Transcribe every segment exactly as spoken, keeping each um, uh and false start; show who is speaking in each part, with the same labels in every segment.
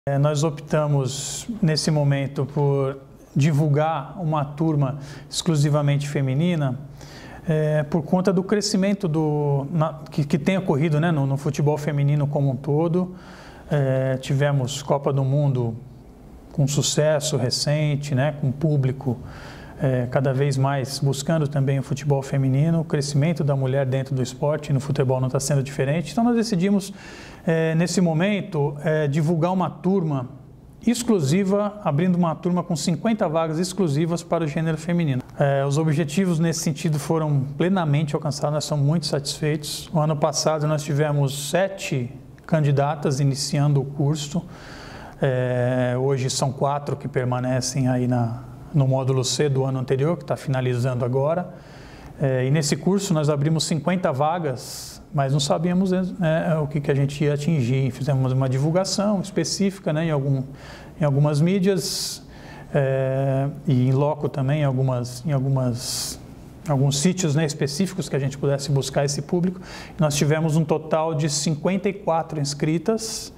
Speaker 1: É, nós optamos, nesse momento, por divulgar uma turma exclusivamente feminina, é, por conta do crescimento do, na, que, que tem ocorrido, né, no, no futebol feminino como um todo. É, tivemos Copa do Mundo com sucesso recente, né, com público é, cada vez mais buscando também o futebol feminino. O crescimento da mulher dentro do esporte, no futebol não está sendo diferente. Então nós decidimos, é, nesse momento, é, divulgar uma turma exclusiva, abrindo uma turma com cinquenta vagas exclusivas para o gênero feminino. É, os objetivos nesse sentido foram plenamente alcançados, nós somos muito satisfeitos. O ano passado nós tivemos sete candidatas iniciando o curso, é, hoje são quatro que permanecem aí na, no módulo C do ano anterior, que está finalizando agora. É, e nesse curso nós abrimos cinquenta vagas, mas não sabíamos né, o que, que a gente ia atingir. Fizemos uma divulgação específica, né, em, algum, em algumas mídias é, e em loco também, em, algumas, em algumas, alguns sítios né, específicos que a gente pudesse buscar esse público. Nós tivemos um total de cinquenta e quatro inscritas.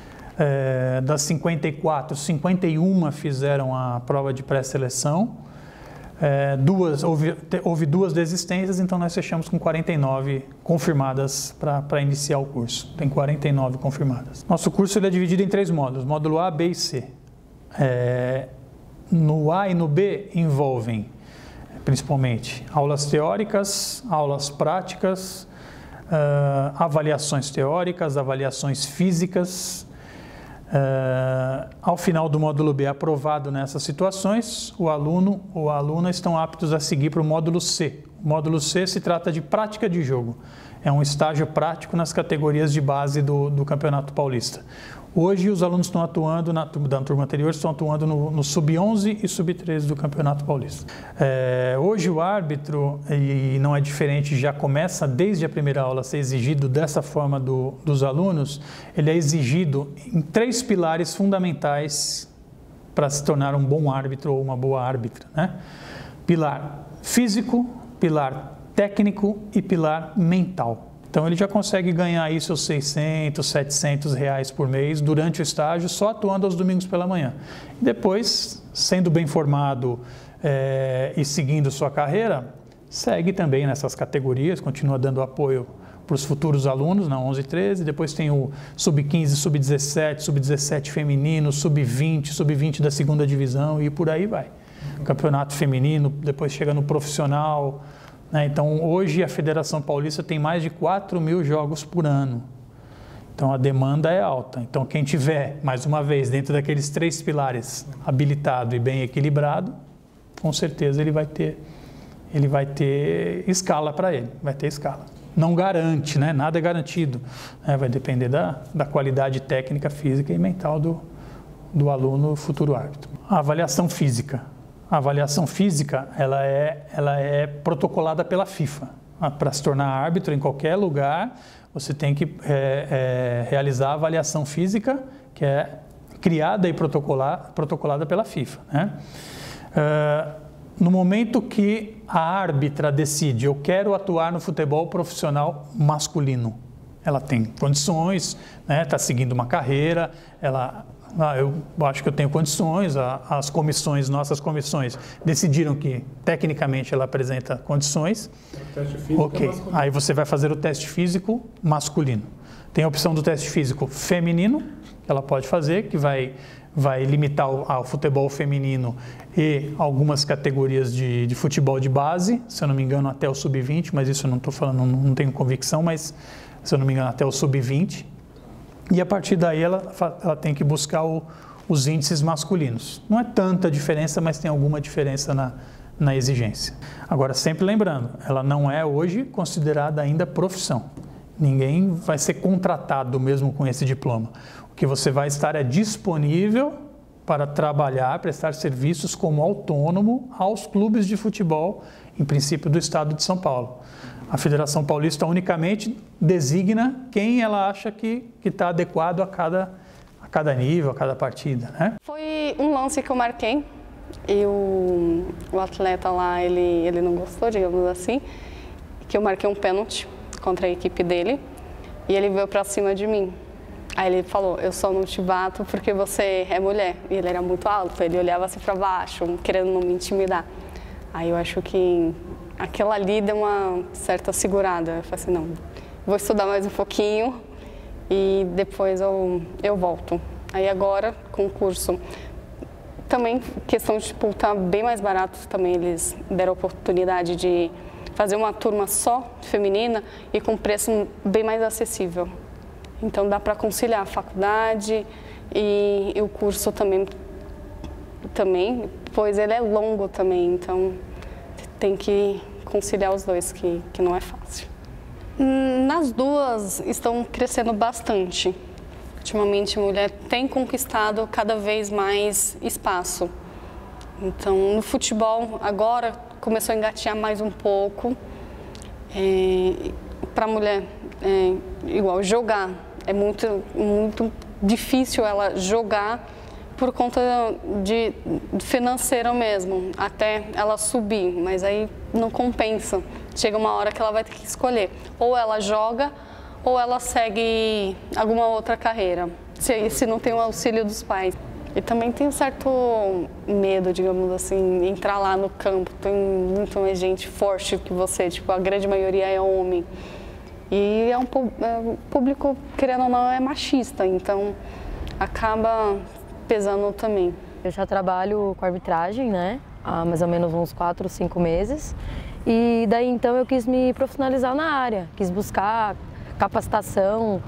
Speaker 1: É, das cinquenta e quatro, cinquenta e uma fizeram a prova de pré-seleção. É, duas, houve, houve duas desistências, então nós fechamos com quarenta e nove confirmadas para iniciar o curso. Tem quarenta e nove confirmadas. Nosso curso ele é dividido em três módulos, módulo A, B e C. É, no A e no B envolvem, principalmente, aulas teóricas, aulas práticas, uh, avaliações teóricas, avaliações físicas. Uh, ao final do módulo B, aprovado nessas situações, o aluno ou a aluna estão aptos a seguir para o módulo C. O módulo C se trata de prática de jogo. É um estágio prático nas categorias de base do, do Campeonato Paulista. Hoje, os alunos estão atuando, na, da turma anterior, estão atuando no, no sub onze e sub treze do Campeonato Paulista. É, hoje, o árbitro, e não é diferente, já começa desde a primeira aula a ser exigido dessa forma do, dos alunos. Ele é exigido em três pilares fundamentais para se tornar um bom árbitro ou uma boa árbitra, né? Pilar físico, pilar técnico e pilar mental. Então ele já consegue ganhar aí seus seiscentos, setecentos reais por mês durante o estágio, só atuando aos domingos pela manhã. E depois, sendo bem formado é, e seguindo sua carreira, segue também nessas categorias, continua dando apoio para os futuros alunos na onze e treze, depois tem o sub quinze, sub dezessete, sub dezessete feminino, sub vinte, sub vinte da segunda divisão e por aí vai. Campeonato feminino, depois chega no profissional. Então, hoje a Federação Paulista tem mais de quatro mil jogos por ano. Então, a demanda é alta. Então, quem tiver, mais uma vez, dentro daqueles três pilares, habilitado e bem equilibrado, com certeza ele vai ter, ele vai ter escala para ele, vai ter escala. Não garante, né? Nada é garantido. Né? Vai depender da, da qualidade técnica, física e mental do, do aluno futuro árbitro. A avaliação física. A avaliação física ela é, ela é protocolada pela FIFA. Para se tornar árbitro em qualquer lugar, você tem que é, é, realizar a avaliação física, que é criada e protocolar, protocolada pela FIFA. Né? Uh, no momento que a árbitra decide, eu quero atuar no futebol profissional masculino, ela tem condições, né? Está seguindo uma carreira, ela... Ah, eu acho que eu tenho condições, as comissões, nossas comissões decidiram que tecnicamente ela apresenta condições. O teste físico ok, é aí você vai fazer o teste físico masculino. Tem a opção do teste físico feminino, que ela pode fazer, que vai, vai limitar ao, ao futebol feminino e algumas categorias de, de futebol de base, se eu não me engano até o sub vinte, mas isso eu não estou falando, não, não tenho convicção, mas se eu não me engano até o sub vinte. E a partir daí ela, ela tem que buscar o, os índices masculinos. Não é tanta diferença, mas tem alguma diferença na, na exigência. Agora, sempre lembrando, ela não é hoje considerada ainda profissão. Ninguém vai ser contratado mesmo com esse diploma. O que você vai estar é disponível para trabalhar, prestar serviços como autônomo aos clubes de futebol, em princípio do estado de São Paulo. A Federação Paulista unicamente designa quem ela acha que está adequado a cada, a cada nível, a cada partida, né?
Speaker 2: Foi um lance que eu marquei e o, o atleta lá, ele, ele não gostou, digamos assim, que eu marquei um pênalti contra a equipe dele e ele veio para cima de mim. Aí ele falou, eu só não te bato porque você é mulher. E ele era muito alto, ele olhava assim para baixo, querendo não me intimidar. Aí eu acho que aquela ali deu uma certa segurada. Eu falei assim, não, vou estudar mais um pouquinho e depois eu, eu volto. Aí agora, com o curso, também questão de, tipo, tá bem mais barato também, eles deram a oportunidade de fazer uma turma só feminina e com preço bem mais acessível. Então dá para conciliar a faculdade e, e o curso também, também, pois ele é longo também, então tem que conciliar os dois, que, que não é fácil. Nas duas estão crescendo bastante. Ultimamente a mulher tem conquistado cada vez mais espaço. Então no futebol agora começou a engatear mais um pouco. É, para a mulher, é, igual jogar, é muito, muito difícil ela jogar por conta de financeiro mesmo, até ela subir, mas aí não compensa. Chega uma hora que ela vai ter que escolher, ou ela joga ou ela segue alguma outra carreira, se, se não tem o auxílio dos pais. E também tem um certo medo, digamos assim, entrar lá no campo, tem muito mais gente forte que você, tipo, a grande maioria é homem. E é um é, público, querendo ou não, é machista, então acaba pesando também.
Speaker 3: Eu já trabalho com arbitragem, né, há mais ou menos uns quatro, cinco meses. E daí então eu quis me profissionalizar na área, quis buscar capacitação,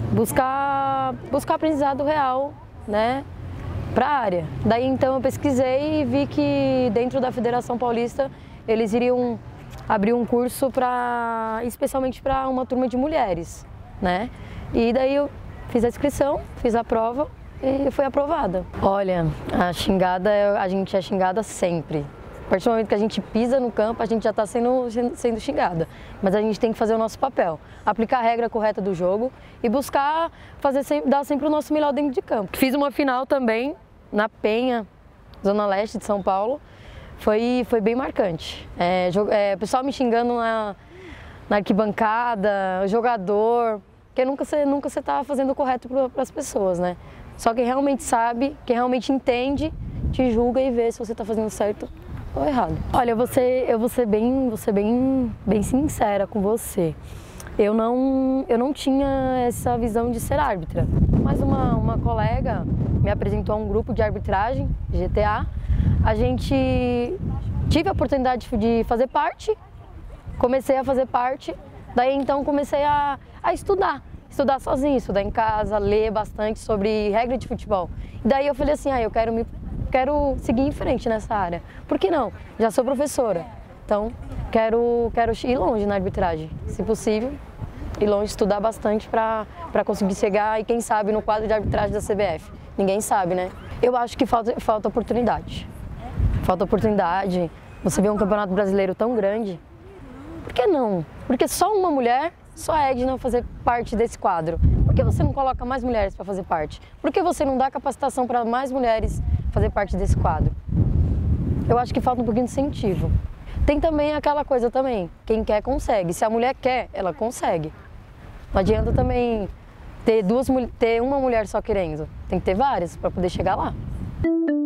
Speaker 3: buscar, buscar aprendizado real, né, para a área. Daí então eu pesquisei e vi que dentro da Federação Paulista eles iriam abrir um curso para, especialmente para uma turma de mulheres, né? E daí eu fiz a inscrição, fiz a prova e fui aprovada. Olha, a xingada, a gente é xingada sempre. A partir do momento que a gente pisa no campo, a gente já está sendo, sendo xingada. Mas a gente tem que fazer o nosso papel, aplicar a regra correta do jogo e buscar fazer sempre, dar sempre o nosso melhor dentro de campo. Fiz uma final também na Penha, Zona Leste de São Paulo. Foi, foi bem marcante. É, é, o pessoal me xingando na, na arquibancada, o jogador, porque nunca você nunca você está fazendo o correto para as pessoas, né? Só quem realmente sabe, quem realmente entende, te julga e vê se você está fazendo certo ou errado. Olha, eu vou ser, eu vou ser, bem, vou ser bem, bem sincera com você. Eu não, eu não tinha essa visão de ser árbitra, mas uma, uma colega me apresentou a um grupo de arbitragem, G T A. A gente tive a oportunidade de fazer parte, comecei a fazer parte, daí então comecei a, a estudar, estudar sozinha, estudar em casa, ler bastante sobre regra de futebol. E daí eu falei assim, ah, eu quero, me, quero seguir em frente nessa área. Por que não? Já sou professora, então quero, quero ir longe na arbitragem, se possível, ir longe, estudar bastante para para conseguir chegar e quem sabe no quadro de arbitragem da C B F. Ninguém sabe, né? Eu acho que falta, falta oportunidade. Falta oportunidade, você vê um campeonato brasileiro tão grande, por que não? Porque só uma mulher só é de não fazer parte desse quadro. Por que você não coloca mais mulheres para fazer parte? Por que você não dá capacitação para mais mulheres fazer parte desse quadro? Eu acho que falta um pouquinho de incentivo. Tem também aquela coisa também, quem quer consegue. Se a mulher quer, ela consegue. Não adianta também ter, duas, ter uma mulher só querendo, tem que ter várias para poder chegar lá.